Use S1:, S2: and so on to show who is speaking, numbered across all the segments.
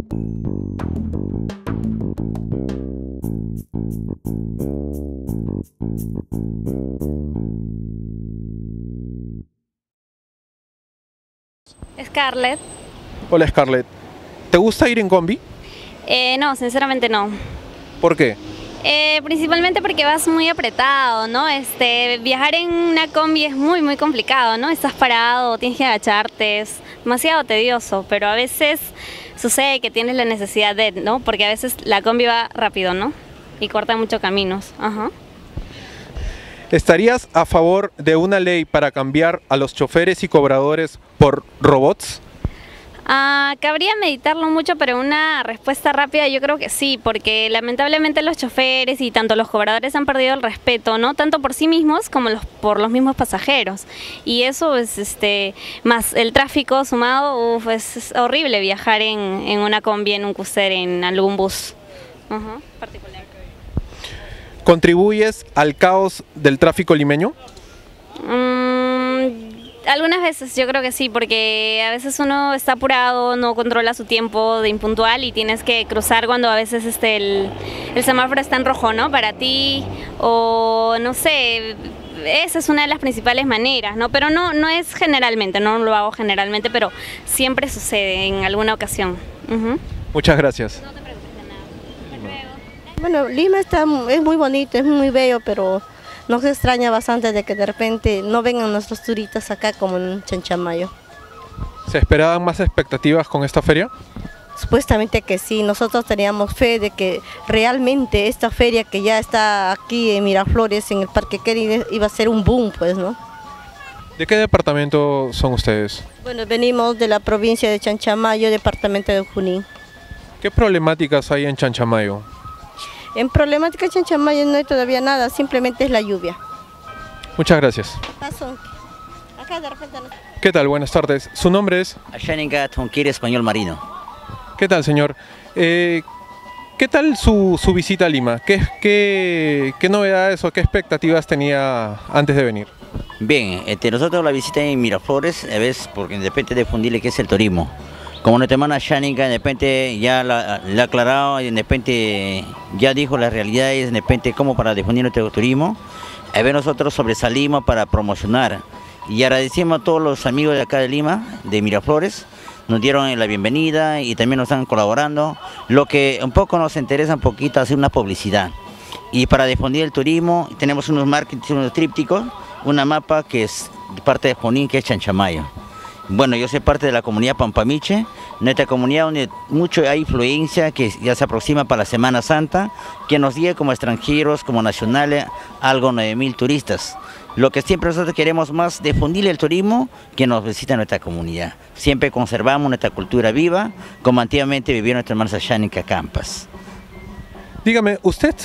S1: Scarlett.
S2: Hola Scarlett, ¿te gusta ir en combi?
S1: No, sinceramente no.
S2: ¿Por qué?
S1: Principalmente porque vas muy apretado, ¿no? Viajar en una combi es muy complicado, ¿no? Estás parado, tienes que agacharte, es demasiado tedioso, pero a veces sucede que tienes la necesidad de, ¿no? Porque a veces la combi va rápido, ¿no? Y corta muchos caminos. Ajá.
S2: ¿Estarías a favor de una ley para cambiar a los choferes y cobradores por robots?
S1: Cabría meditarlo mucho, pero una respuesta rápida yo creo que sí, porque lamentablemente los choferes y tanto los cobradores han perdido el respeto, ¿no? Tanto por sí mismos como por los mismos pasajeros. Y eso es más el tráfico sumado, es horrible viajar en una combi, en un crucer, en algún bus particular.
S2: ¿Contribuyes al caos del tráfico limeño?
S1: Algunas veces yo creo que sí, porque a veces uno está apurado, no controla su tiempo de impuntual y tienes que cruzar cuando a veces el semáforo está en rojo, ¿no? Para ti, o no sé, esa es una de las principales maneras, ¿no? Pero no es generalmente, no lo hago generalmente, pero siempre sucede en alguna ocasión.
S2: Muchas gracias.
S1: No te preocupes de nada. Hasta luego.
S3: Bueno, Lima es muy bonito, es muy bello, pero nos extraña bastante de que de repente no vengan nuestros turistas acá como en Chanchamayo.
S2: ¿Se esperaban más expectativas con esta feria?
S3: Supuestamente que sí, nosotros teníamos fe de que realmente esta feria que ya está aquí en Miraflores, en el Parque Kennedy, iba a ser un boom, pues, ¿no?
S2: ¿De qué departamento son ustedes?
S3: Bueno, venimos de la provincia de Chanchamayo, departamento de Junín.
S2: ¿Qué problemáticas hay en Chanchamayo?
S3: En problemática de Chanchamayo no hay todavía nada, simplemente es la lluvia.
S2: Muchas gracias.
S3: Paso. Acá de repente no.
S2: ¿Qué tal? Buenas tardes. ¿Su nombre es?
S4: Ashaninga Tonquire Español Marino.
S2: ¿Qué tal, señor? ¿Qué tal su visita a Lima? ¿Qué novedades o qué expectativas tenía antes de venir?
S4: Bien, nosotros la visita en Miraflores, a veces porque de repente difundirle qué es el turismo. Como nuestra hermana Ashaninga de repente ya la ha aclarado y de repente ya dijo las realidades, de repente cómo para difundir nuestro turismo. A ver, nosotros sobresalimos para promocionar y agradecemos a todos los amigos de acá de Lima, de Miraflores, nos dieron la bienvenida y también nos están colaborando. Lo que un poco nos interesa un poquito hacer una publicidad. Y para difundir el turismo tenemos unos marketing, unos trípticos, una mapa que es de parte de Junín, que es Chanchamayo. Bueno, yo soy parte de la comunidad Pampamiche, nuestra comunidad donde mucho hay influencia que ya se aproxima para la Semana Santa, que nos guía como extranjeros, como nacionales, algo 9.000 turistas. Lo que siempre nosotros queremos más difundir el turismo que nos visita nuestra comunidad. Siempre conservamos nuestra cultura viva, como antiguamente vivieron nuestros hermanos Ashaninga Campas.
S2: Dígame, ¿usted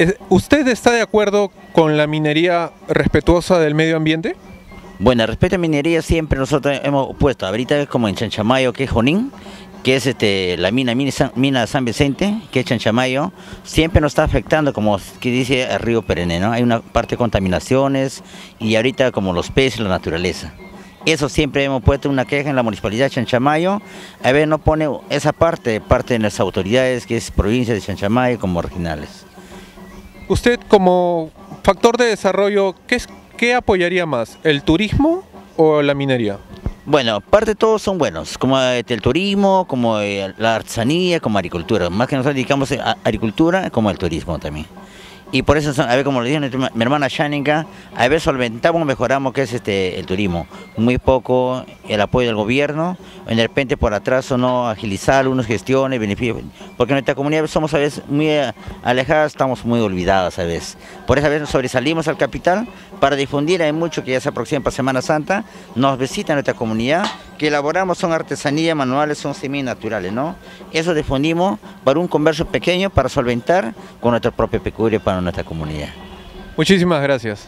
S2: está de acuerdo con la minería respetuosa del medio ambiente?
S4: Bueno, respecto a minería siempre nosotros hemos puesto, ahorita como en Chanchamayo, que es Junín, que es la mina San Vicente, que es Chanchamayo, siempre nos está afectando, como que dice el río Perenne, ¿no? Hay una parte de contaminaciones y ahorita como los peces, la naturaleza. Eso siempre hemos puesto una queja en la municipalidad de Chanchamayo, a ver, no pone esa parte de las autoridades, que es provincia de Chanchamayo, como regionales.
S2: Usted como factor de desarrollo, ¿qué apoyaría más, el turismo o la minería?
S4: Bueno, parte de todos son buenos, como el turismo, como la artesanía, como agricultura. Más que nosotros dedicamos a agricultura, como el turismo también. Y por eso, a ver, como le dije mi hermana Ashaninga, a ver, solventamos, mejoramos que es el turismo. Muy poco el apoyo del gobierno, de repente por atraso no agilizar algunas gestiones, beneficios, porque en nuestra comunidad somos a veces muy alejadas, estamos muy olvidadas a veces. Por eso a veces sobresalimos al capital para difundir, hay mucho que ya se aproxima para Semana Santa, nos visita nuestra comunidad, que elaboramos son artesanías manuales, son semi-naturales, ¿no? Eso difundimos para un comercio pequeño, para solventar con nuestro propio pecuario para nuestra comunidad.
S2: Muchísimas gracias.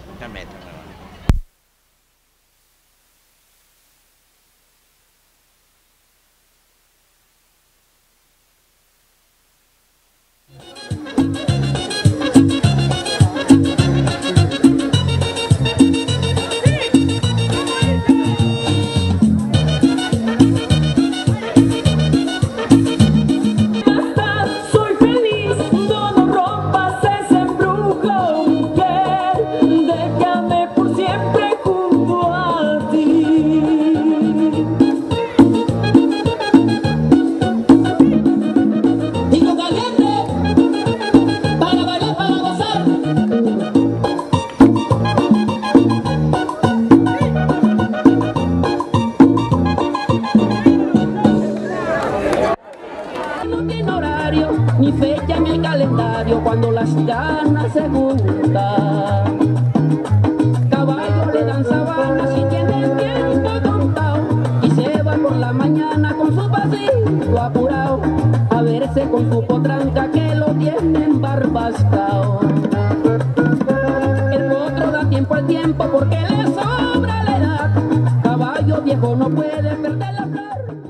S5: las ganas se juntan. Caballo le dan sabana si tiene el tiempo contado y se va por la mañana con su pasito apurado a verse con su potranca que lo tienen barbascao. El potro da tiempo al tiempo porque le sobra la edad. Caballo viejo no puede perder la flor.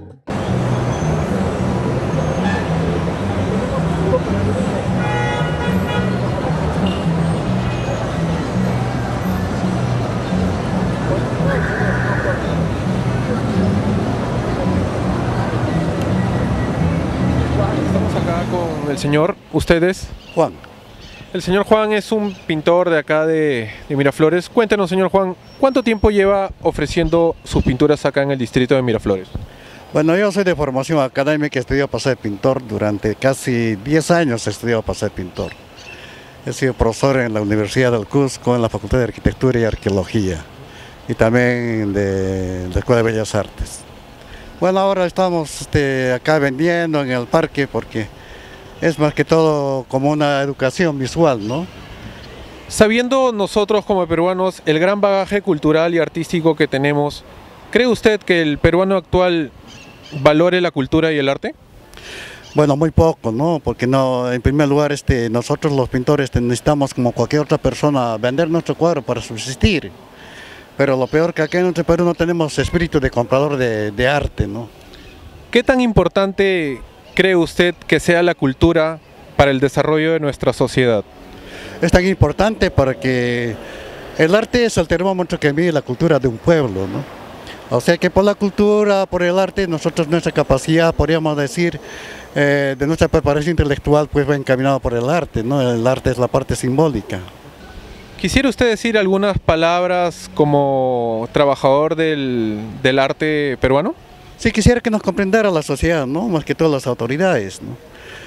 S2: Estamos acá con el señor, ustedes.
S6: Juan.
S2: El señor Juan es un pintor de acá de Miraflores. Cuéntenos, señor Juan, ¿cuánto tiempo lleva ofreciendo sus pinturas acá en el distrito de Miraflores?
S6: Bueno, yo soy de formación académica, estudié para ser pintor. Durante casi 10 años he estudiado para ser pintor. He sido profesor en la Universidad del Cusco, en la Facultad de Arquitectura y Arqueología, y también de la Escuela de Bellas Artes. Bueno, ahora estamos acá vendiendo en el parque porque es más que todo como una educación visual, ¿no?
S2: Sabiendo nosotros como peruanos el gran bagaje cultural y artístico que tenemos, ¿cree usted que el peruano actual valore la cultura y el arte?
S6: Bueno, muy poco, ¿no? Porque no, en primer lugar, nosotros los pintores necesitamos, como cualquier otra persona, vender nuestro cuadro para subsistir. Pero lo peor que acá en nuestro Perú no tenemos espíritu de comprador de arte, ¿no?
S2: ¿Qué tan importante cree usted que sea la cultura para el desarrollo de nuestra sociedad?
S6: Es tan importante porque el arte es el termómetro que mide la cultura de un pueblo, ¿no? O sea que por la cultura, por el arte, nosotros nuestra capacidad, podríamos decir, de nuestra preparación intelectual, pues va encaminado por el arte, ¿no? El arte es la parte simbólica.
S2: ¿Quisiera usted decir algunas palabras como trabajador del arte peruano?
S6: Sí, quisiera que nos comprendiera la sociedad, ¿no? Más que todas las autoridades, ¿no?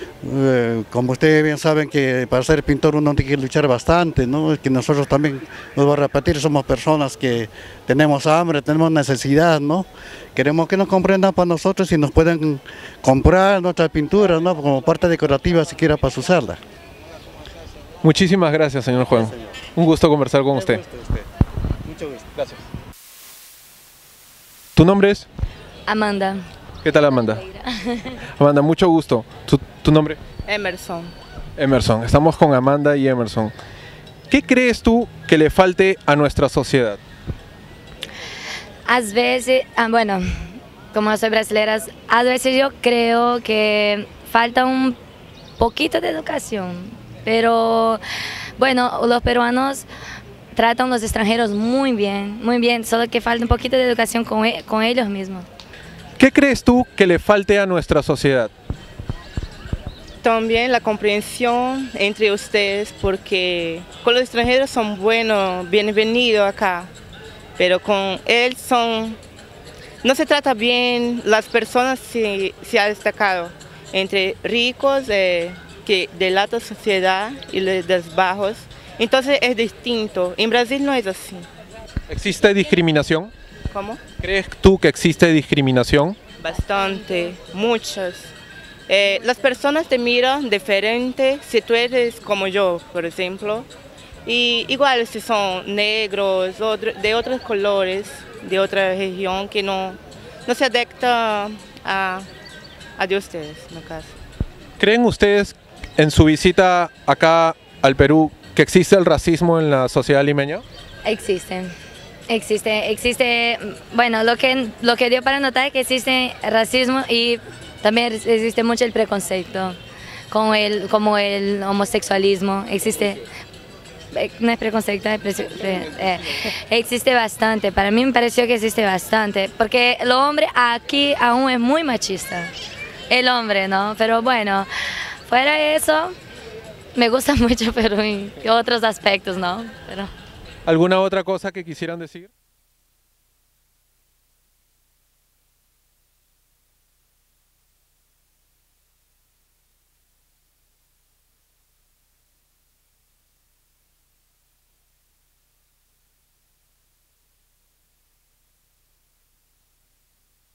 S6: Como ustedes bien saben que para ser pintor uno tiene que luchar bastante, ¿no? Es que nosotros también, nos voy a repetir, somos personas que tenemos hambre, tenemos necesidad, ¿no? Queremos que nos comprendan para nosotros y nos puedan comprar nuestras pinturas, ¿no? Como parte decorativa siquiera para usarla.
S2: Muchísimas gracias, señor Juan. Un gusto conversar con usted.
S6: Mucho gusto. Gracias.
S2: ¿Tu nombre es?
S7: Amanda.
S2: ¿Qué tal, Amanda? Amanda, mucho gusto. ¿Tu nombre?
S8: Emerson.
S2: Emerson. Estamos con Amanda y Emerson. ¿Qué crees tú que le falte a nuestra sociedad?
S7: A veces, bueno, como soy brasileña, a veces yo creo que falta un poquito de educación, pero bueno, los peruanos tratan a los extranjeros muy bien, solo que falta un poquito de educación con ellos mismos.
S2: ¿Qué crees tú que le falte a nuestra sociedad?
S8: También la comprensión entre ustedes, porque con los extranjeros son buenos, bienvenidos acá, pero con él no se trata bien, las personas se ha destacado entre ricos que de la alta sociedad y de los bajos, entonces es distinto. En Brasil no es así.
S2: ¿Existe discriminación?
S8: ¿Cómo?
S2: ¿Crees tú que existe discriminación?
S8: Bastante, muchas. Las personas te miran diferente si tú eres como yo, por ejemplo, y igual si son negros, de otros colores, de otra región que no se adapta a de ustedes, en caso.
S2: ¿Creen ustedes en su visita acá al Perú que existe el racismo en la sociedad limeña?
S7: Existe, bueno, lo que dio para notar es que existe racismo y también existe mucho el preconcepto, como el homosexualismo, existe, no es preconcepto, existe bastante, para mí me pareció que existe bastante, porque el hombre aquí aún es muy machista, el hombre, ¿no? Pero bueno, fuera de eso, me gusta mucho Perú en otros aspectos, ¿no?
S2: ¿Alguna otra cosa que quisieran decir?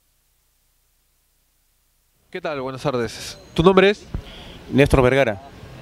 S2: ¿Qué tal? Buenas tardes. ¿Tu nombre es?
S9: Néstor Vergara.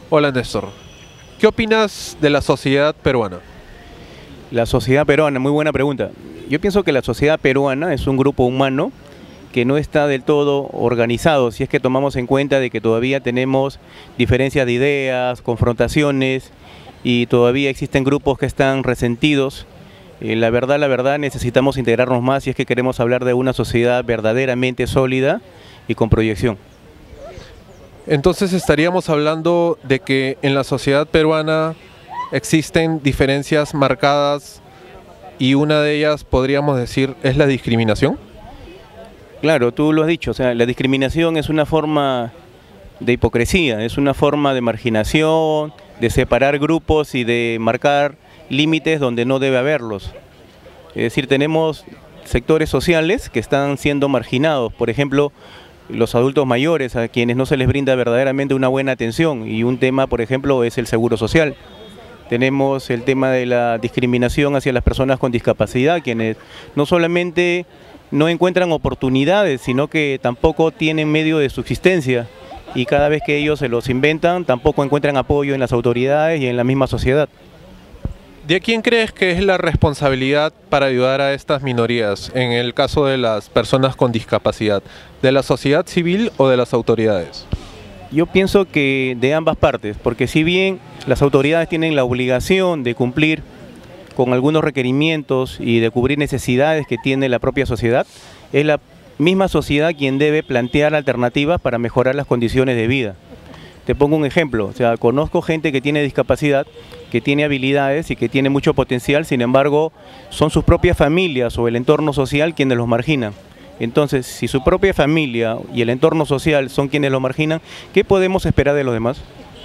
S2: Hola Néstor, ¿qué opinas de la sociedad peruana?
S9: La sociedad peruana, muy buena pregunta. Yo pienso que la sociedad peruana es un grupo humano que no está del todo organizado, si es que tomamos en cuenta de que todavía tenemos diferencias de ideas, confrontaciones, y todavía existen grupos que están resentidos. La verdad, necesitamos integrarnos más si es que queremos hablar de una sociedad verdaderamente sólida y con proyección.
S2: Entonces estaríamos hablando de que en la sociedad peruana existen diferencias marcadas y una de ellas, podríamos decir, es la discriminación.
S9: Claro, tú lo has dicho, o sea, la discriminación es una forma de hipocresía, es una forma de marginación, de separar grupos y de marcar límites donde no debe haberlos. Es decir, tenemos sectores sociales que están siendo marginados, por ejemplo, los adultos mayores, a quienes no se les brinda verdaderamente una buena atención, y un tema, por ejemplo, es el seguro social. Tenemos el tema de la discriminación hacia las personas con discapacidad, quienes no solamente no encuentran oportunidades, sino que tampoco tienen medio de subsistencia, y cada vez que ellos se los inventan, tampoco encuentran apoyo en las autoridades y en la misma sociedad.
S2: ¿De quién crees que es la responsabilidad para ayudar a estas minorías, en el caso de las personas con discapacidad? ¿De la sociedad civil o de las autoridades?
S9: Yo pienso que de ambas partes, porque si bien las autoridades tienen la obligación de cumplir con algunos requerimientos y de cubrir necesidades que tiene la propia sociedad, es la misma sociedad quien debe plantear alternativas para mejorar las condiciones de vida. Te pongo un ejemplo, o sea, conozco gente que tiene discapacidad, que tiene habilidades y que tiene mucho potencial, sin embargo, son sus propias familias o el entorno social quienes los marginan. Entonces, si su propia familia y el entorno social son quienes los marginan, ¿qué podemos esperar de los demás?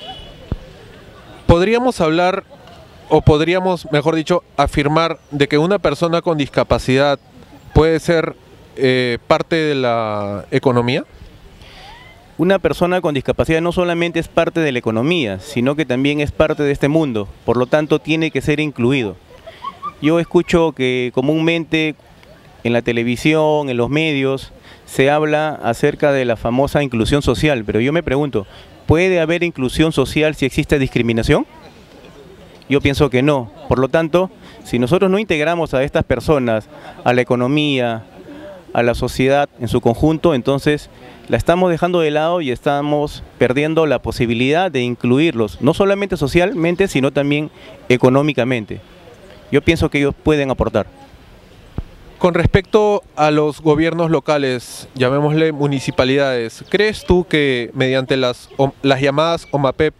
S2: Podríamos hablar, o podríamos, mejor dicho, afirmar de que una persona con discapacidad puede ser parte de la economía.
S9: Una persona con discapacidad no solamente es parte de la economía, sino que también es parte de este mundo, por lo tanto tiene que ser incluido. Yo escucho que comúnmente en la televisión, en los medios, se habla acerca de la famosa inclusión social, pero yo me pregunto, ¿puede haber inclusión social si existe discriminación? Yo pienso que no. Por lo tanto, si nosotros no integramos a estas personas a la economía, a la sociedad en su conjunto, entonces la estamos dejando de lado y estamos perdiendo la posibilidad de incluirlos, no solamente socialmente, sino también económicamente. Yo pienso que ellos pueden aportar.
S2: Con respecto a los gobiernos locales, llamémosle municipalidades, ¿crees tú que mediante las llamadas OMAPEP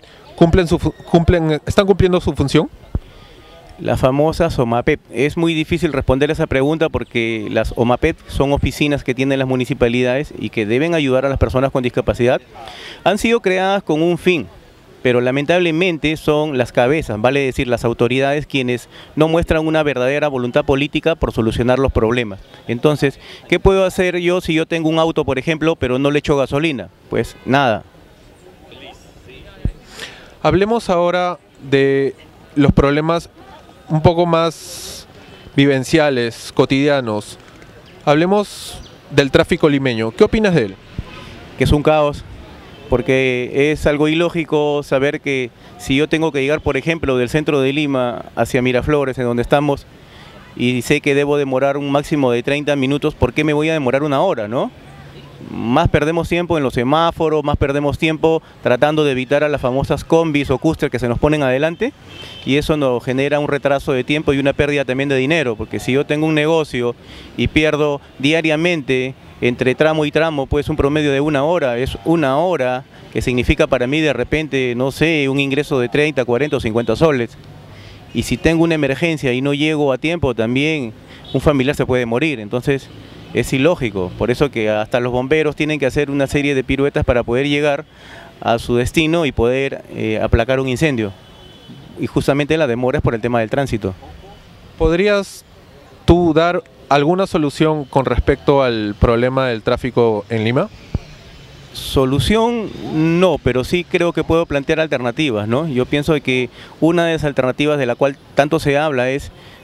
S2: están cumpliendo su función?
S9: Las famosas OMAPEP. Es muy difícil responder a esa pregunta porque las OMAPEP son oficinas que tienen las municipalidades y que deben ayudar a las personas con discapacidad. Han sido creadas con un fin, pero lamentablemente son las cabezas, vale decir las autoridades, quienes no muestran una verdadera voluntad política por solucionar los problemas. Entonces, ¿qué puedo hacer yo si yo tengo un auto, por ejemplo, pero no le echo gasolina? Pues nada.
S2: Hablemos ahora de los problemas un poco más vivenciales, cotidianos. Hablemos del tráfico limeño. ¿Qué opinas de él?
S9: Que es un caos, porque es algo ilógico saber que si yo tengo que llegar, por ejemplo, del centro de Lima hacia Miraflores, en donde estamos, y sé que debo demorar un máximo de 30 minutos, ¿por qué me voy a demorar una hora, no? Más perdemos tiempo en los semáforos, más perdemos tiempo tratando de evitar a las famosas combis o cúster que se nos ponen adelante, y eso nos genera un retraso de tiempo y una pérdida también de dinero, porque si yo tengo un negocio y pierdo diariamente entre tramo y tramo, pues un promedio de una hora, es una hora que significa para mí de repente, no sé, un ingreso de 30, 40 o 50 soles. Y si tengo una emergencia y no llego a tiempo, también un familiar se puede morir. Entonces es ilógico, por eso que hasta los bomberos tienen que hacer una serie de piruetas para poder llegar a su destino y poder aplacar un incendio. Y justamente la demora es por el tema del tránsito.
S2: ¿Podrías tú dar alguna solución con respecto al problema del tráfico en Lima?
S9: Solución no, pero sí creo que puedo plantear alternativas, ¿no? Yo pienso que una de las alternativas de la cual tanto se habla es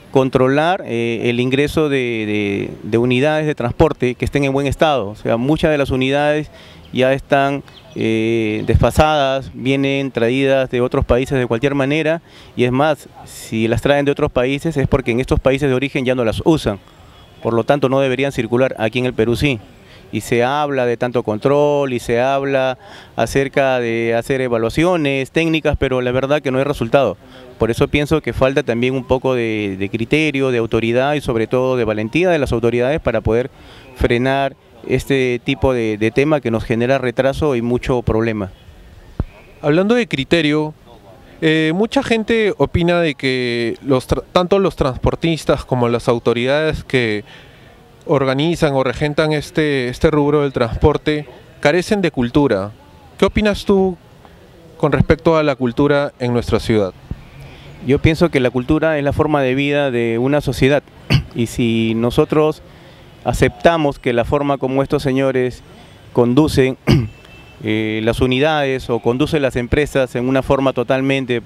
S9: controlar el ingreso de unidades de transporte que estén en buen estado. O sea, muchas de las unidades ya están desfasadas, vienen traídas de otros países de cualquier manera, y es más, si las traen de otros países es porque en estos países de origen ya no las usan, por lo tanto no deberían circular. Aquí en el Perú sí, y se habla de tanto control y se habla acerca de hacer evaluaciones técnicas, pero la verdad que no hay resultado. Por eso pienso que falta también un poco de criterio, de autoridad y sobre todo de valentía de las autoridades para poder frenar este tipo de tema que nos genera retraso y mucho problema.
S2: Hablando de criterio, mucha gente opina de que tanto los transportistas como las autoridades que organizan o regentan este rubro del transporte carecen de cultura. ¿Qué opinas tú con respecto a la cultura en nuestra ciudad?
S9: Yo pienso que la cultura es la forma de vida de una sociedad, y si nosotros aceptamos que la forma como estos señores conducen las unidades o conducen las empresas en una forma totalmente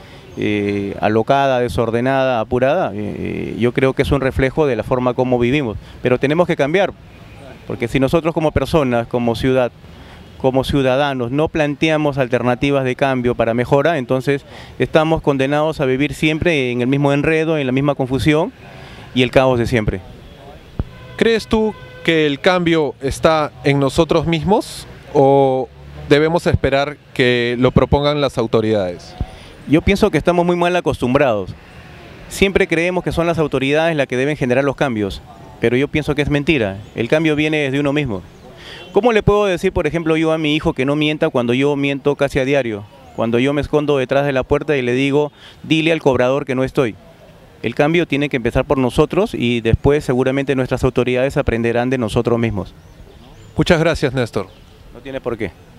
S9: alocada, desordenada, apurada, yo creo que es un reflejo de la forma como vivimos. Pero tenemos que cambiar, porque si nosotros como personas, como ciudad, como ciudadanos, no planteamos alternativas de cambio para mejora, entonces estamos condenados a vivir siempre en el mismo enredo, en la misma confusión y el caos de siempre.
S2: ¿Crees tú que el cambio está en nosotros mismos o debemos esperar que lo propongan las autoridades?
S9: Yo pienso que estamos muy mal acostumbrados. Siempre creemos que son las autoridades las que deben generar los cambios, pero yo pienso que es mentira. El cambio viene desde uno mismo. ¿Cómo le puedo decir, por ejemplo, yo a mi hijo que no mienta cuando yo miento casi a diario? Cuando yo me escondo detrás de la puerta y le digo, dile al cobrador que no estoy. El cambio tiene que empezar por nosotros y después seguramente nuestras autoridades aprenderán de nosotros mismos.
S2: Muchas gracias, Néstor.
S9: No tiene por qué.